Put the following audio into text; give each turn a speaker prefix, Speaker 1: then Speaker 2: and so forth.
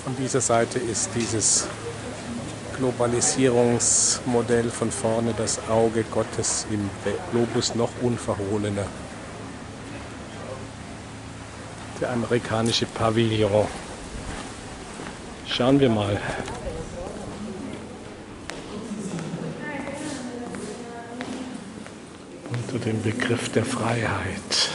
Speaker 1: Von dieser Seite ist dieses Globalisierungsmodell von vorne das Auge Gottes im Globus noch unverhohlener. Der amerikanische Pavillon. Schauen wir mal. Unter dem Begriff der Freiheit.